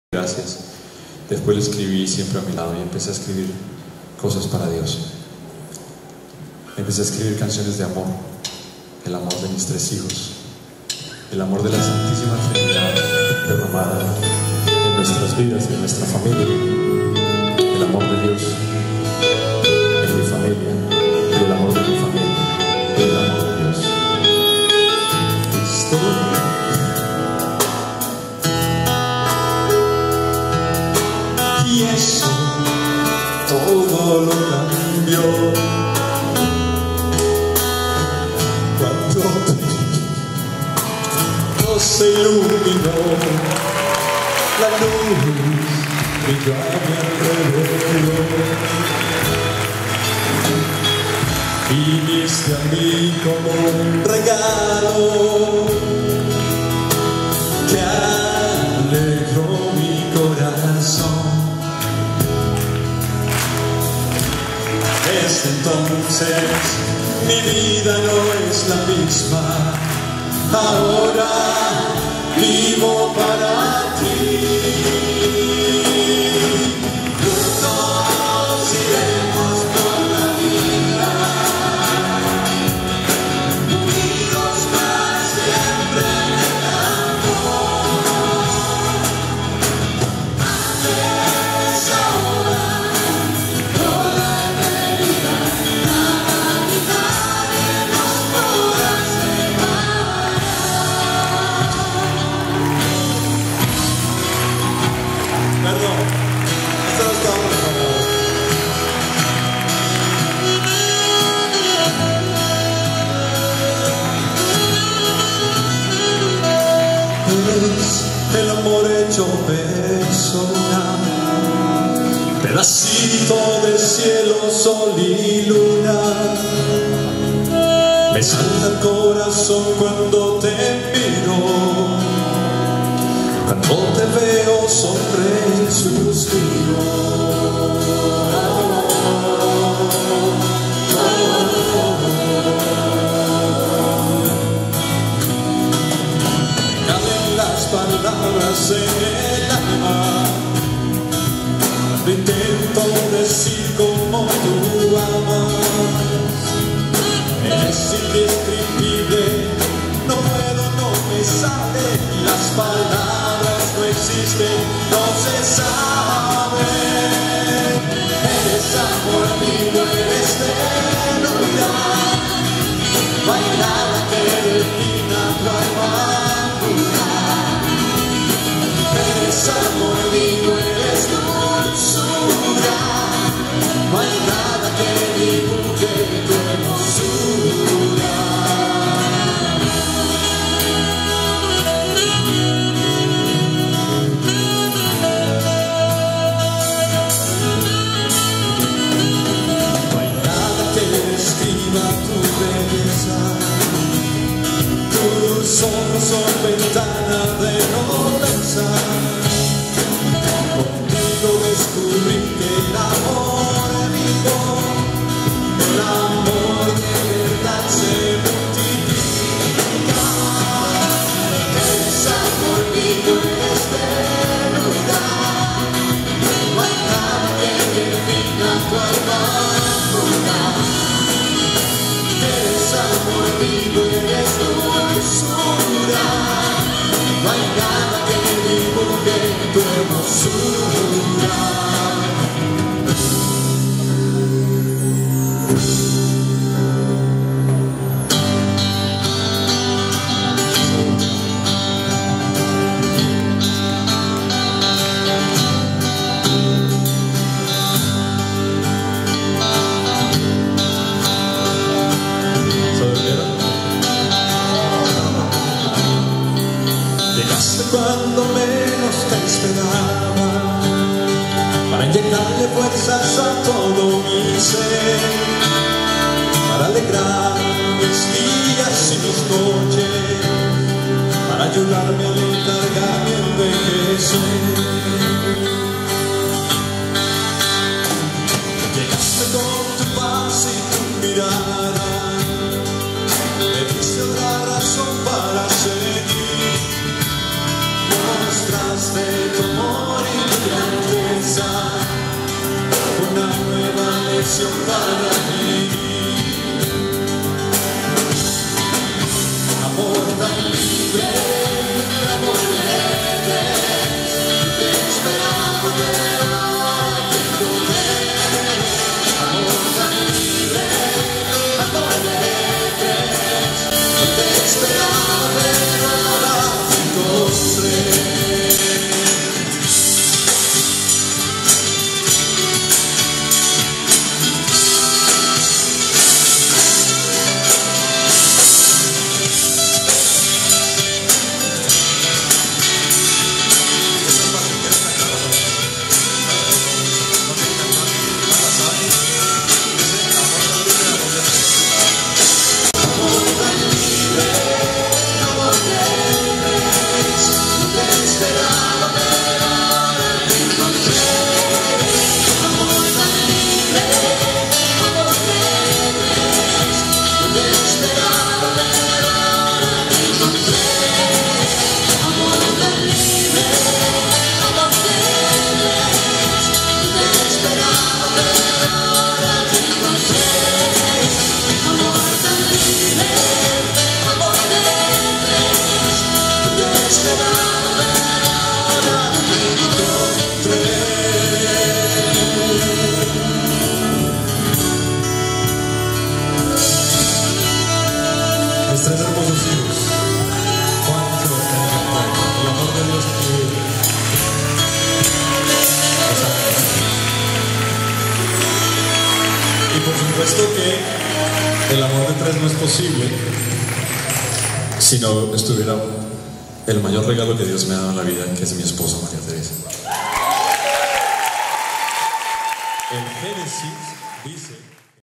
Gracias. Después lo escribí siempre a mi lado y empecé a escribir cosas para Dios. Empecé a escribir canciones de amor, el amor de mis 3 hijos, el amor de la Santísima Trinidad derramada en nuestras vidas y en nuestra familia, el amor de Dios en mi familia y el amor de mi familia y el amor de Dios. Y eso todo lo cambió cuando todo se iluminó, la luz brilló a mi alrededor. Viniste a mí como un regalo que alegró mi corazón. Desde entonces mi vida no es la misma, ahora vivo para ti. Juntos iremos por la vida, unidos para siempre en el amor. Antes, ahora, por la eternidad, nada ni nadie nos podrá separar. Perdón, esto no está bueno, por favor. Es el amor hecho persona, pedacito de cielo, sol y luna. Me salta el corazón cuando te miro, cuando te veo sonreír, suspiro. Caben las palabras en el alma, te intento decir como tú amas. Es indescriptible, no puedo, no me sale, las palabras no existen, no se sabe. Eres amor mío, eres ternura, no hay nada que defina tu amargura. Eres amor mío, eres dulzura, no hay nada que dibuje tu hermosura. No hay nada que describa tu belleza, tus ojos son ventana de nobleza. Contigo descubrí que el amor vivo, el amor de verdad se multiplica. Eres amor mío, eres ternura, no hay nada que defina tu amargura. Eres amor mío, eres dulzura, no hay nada que dibuje tu hermosura. Llegaste cuando menos te esperaba, para inyectarle fuerzas a todo mi ser, para alegrar mis días y mis noches, para ayudarme a letargarme a envejecer. Llegaste con tu paz y tu mirada, me diste otra razón para seguir. Mostraste tu amor bendición para mí. Amor tan libre, amor libre, te esperaba pero ahora te encontré. Amor tan libre, amor libre, te esperaba pero ahora te encontré. Tres hermosos hijos, Juan, Sebastián y Santiago, el amor de Dios que los ángeles. Y por supuesto que el amor de tres no es posible si no estuviera el mayor regalo que Dios me ha dado en la vida, que es mi esposa María Teresa. En Génesis dice